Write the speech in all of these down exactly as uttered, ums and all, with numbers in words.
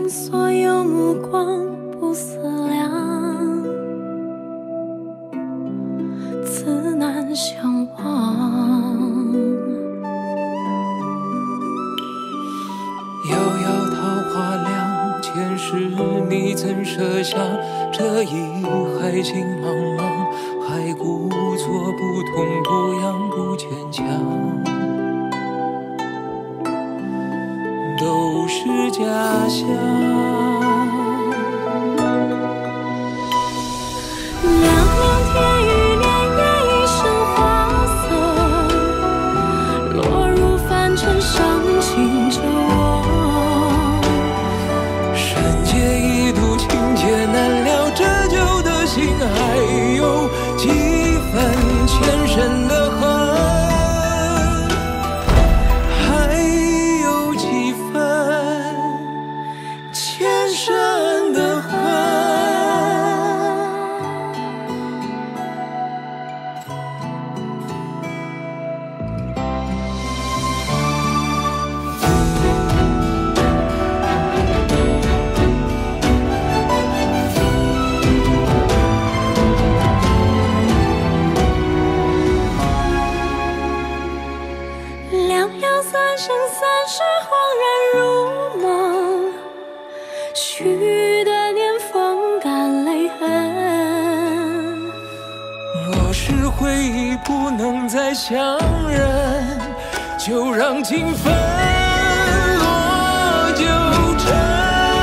所有目光不思量，自难相忘。 遥遥桃花凉，前世你曾设下这一海情茫茫，还故作不痛不痒不坚强，都是假象。 两年天与年也一生花色，落入凡尘伤情着我。 人间一度情劫难料，这旧的心还有几分前生的恨，还有几分前生的恨。 两两三生三世，恍然如梦，许的年风干泪痕。 若是回忆不能再相认，就让情分落九尘。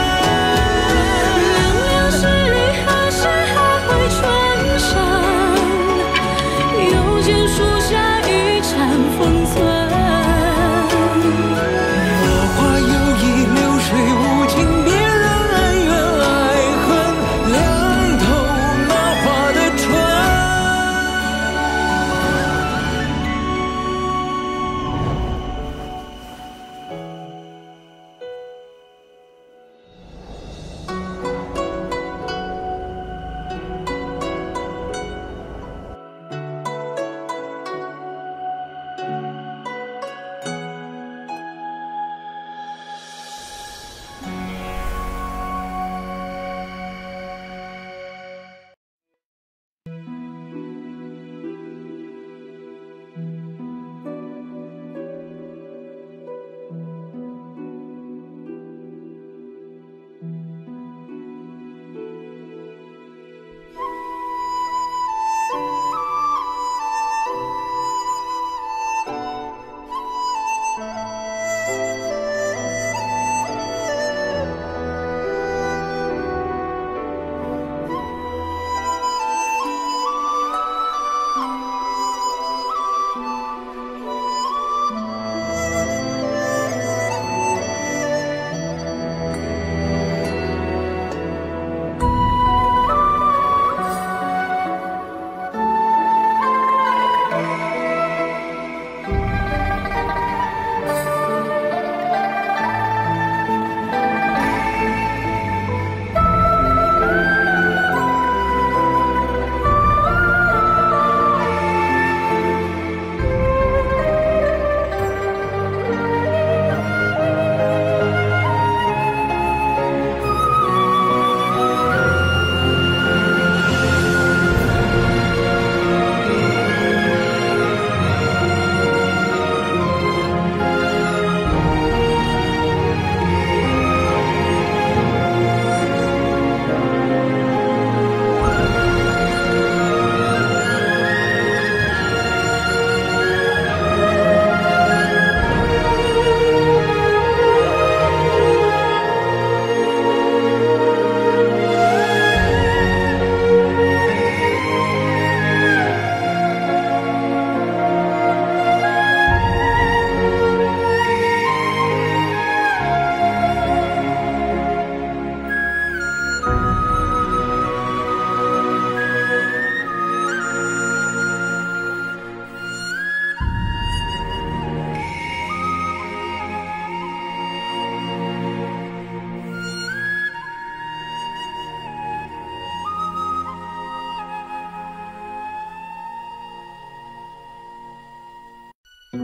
凉凉十里，何时还会春山？又见树下一盏风存。 落花有意，流水无情，别让恩怨爱恨凉透那花的春。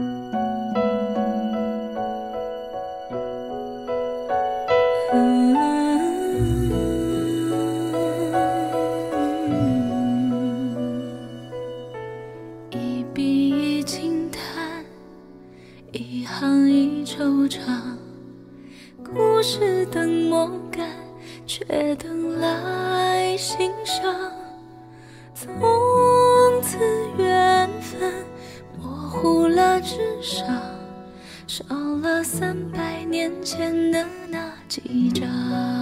嗯感，却等来欣赏。从此缘分模糊了纸上，少了三百年前的那几张。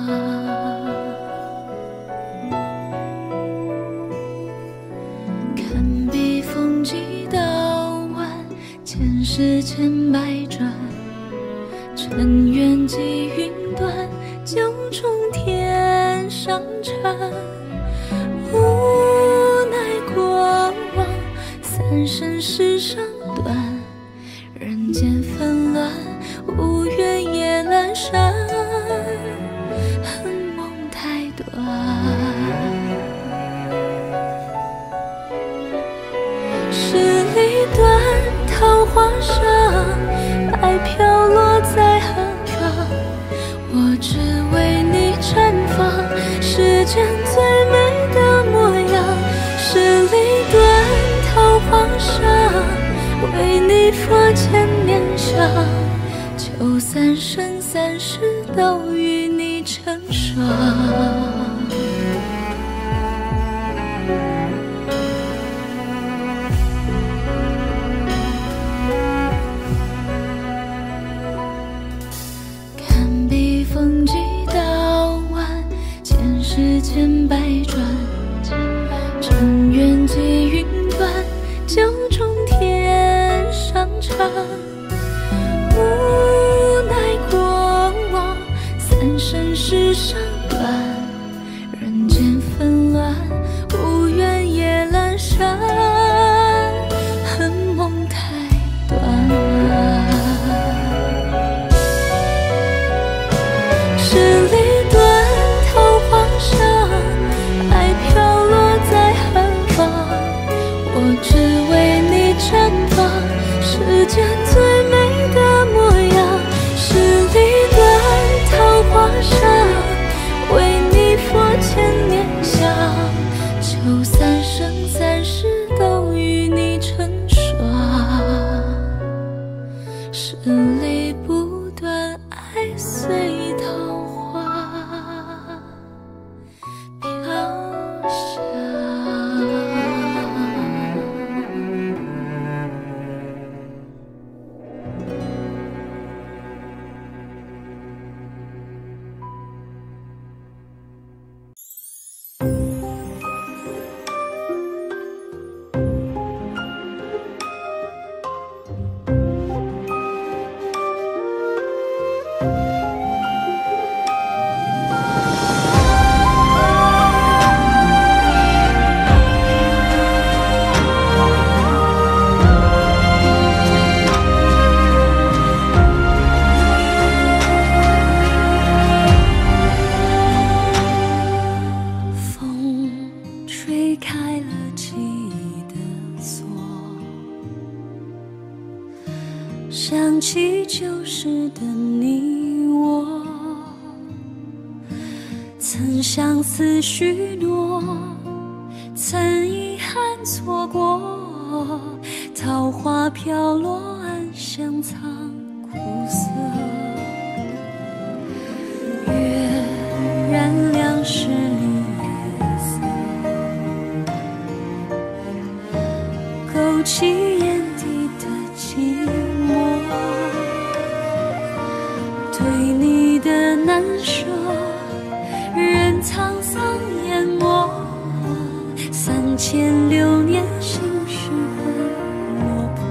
看笔锋几道弯，前世千百转，尘缘几云端，九重天上缠。无奈过往，三生石上断，人间纷乱，无缘也阑珊，恨梦太短。十里断桃花上，白飘落在何方？我只为你绽放世间最美的模样。十里断桃花上，为你佛前念想，求三生三世都与你成双。看笔锋几道弯，前世千百转，尘缘几云端，九重天上缠。无奈过往，三生石上断，人间纷乱，无缘也阑珊，恨梦太短。十里断桃花上，白飘落在何方？我只为你绽放世间最美的模样。十里断桃花上，为你佛前念想，求三生三世都与你成双。十里不断，爱随桃花飘香。想起旧时的你我，曾相思许诺，曾遗憾错过。桃花飘落，暗香藏苦涩。月染两世离色，勾起眼底的寂寞。对你的难舍，任沧桑淹没。三千流年，心事很落魄。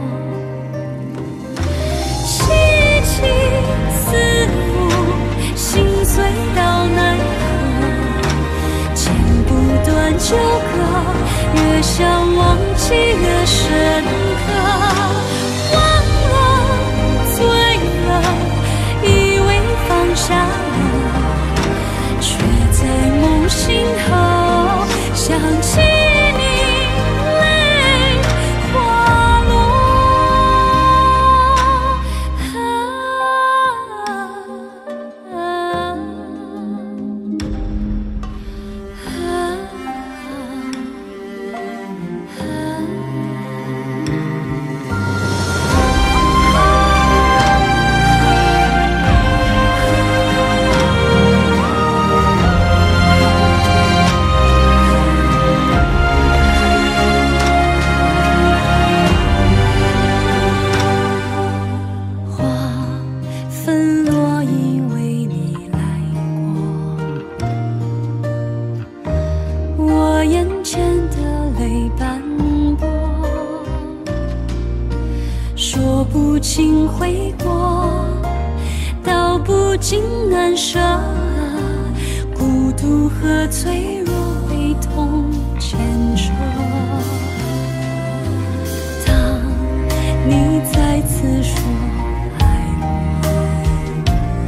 凄凄似幕，心碎到奈何。剪不断旧歌，越想忘记越深刻。忘了，醉了，以为放下了，却在梦醒后想起你，泪滑落。啊啊啊啊心悔过，道不尽难舍，孤独和脆弱被痛牵扯。当你再次说爱我，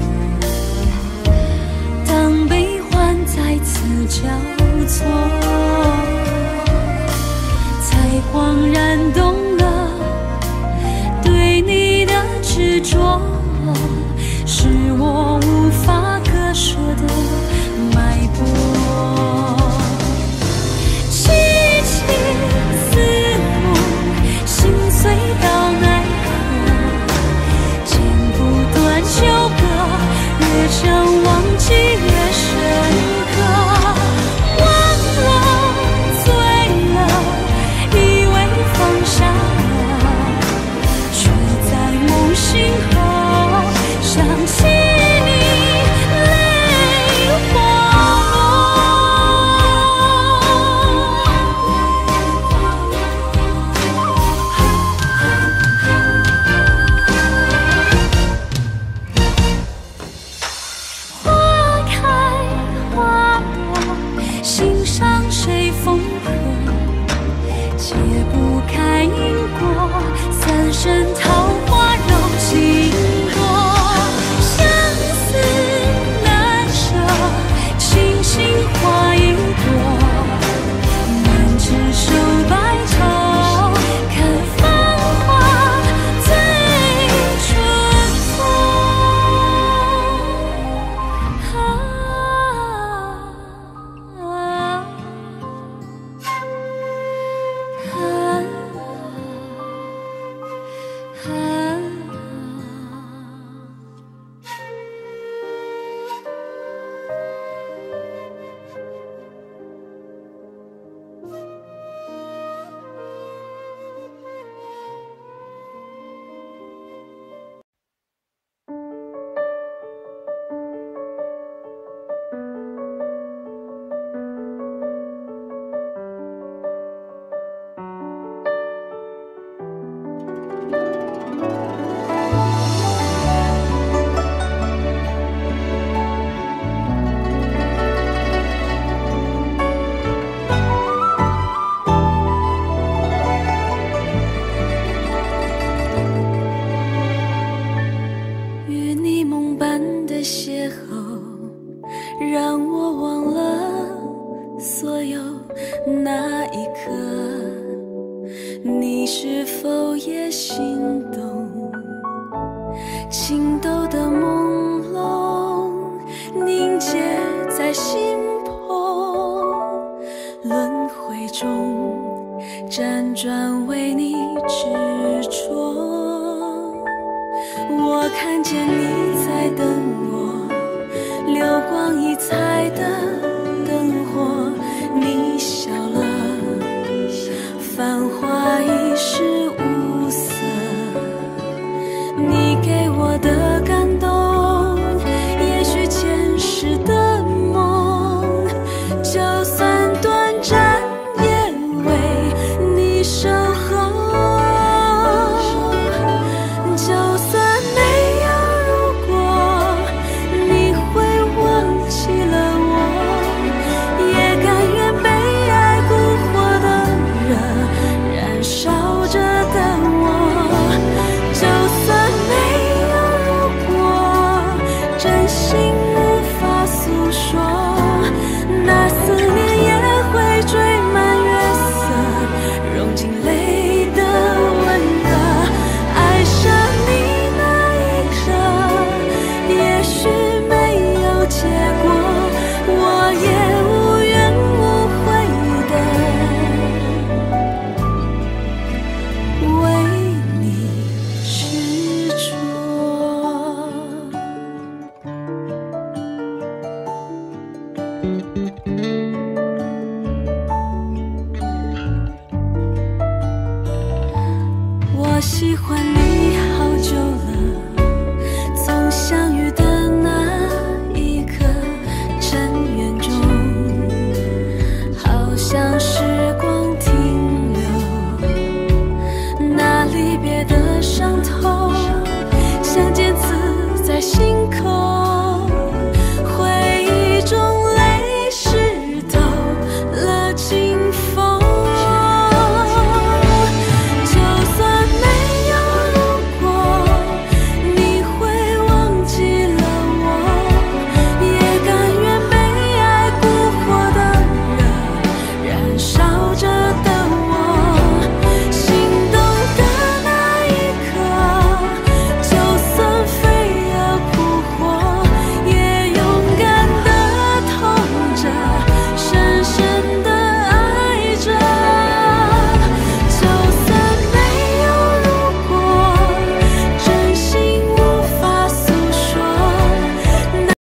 当悲欢再次交错，才恍然懂了，对你的执着是我无法割舍的脉搏。凄凄似梦，心碎到奈何，剪不断纠葛，越想忘记越深刻。忘了，醉了，以为放下了，却在梦醒后想起你，泪滑落。花开花落，心上谁缝合，解不开因果，三生桃花柔情多。相思难舍，轻轻画一朵，难执手白头，看芳华醉春风。啊啊与你梦般的邂逅，让我忘了所有那一刻，你是否也心动？情窦的朦胧凝结在心魄，轮回中辗转为你执着。我看见你在等我，流光溢彩的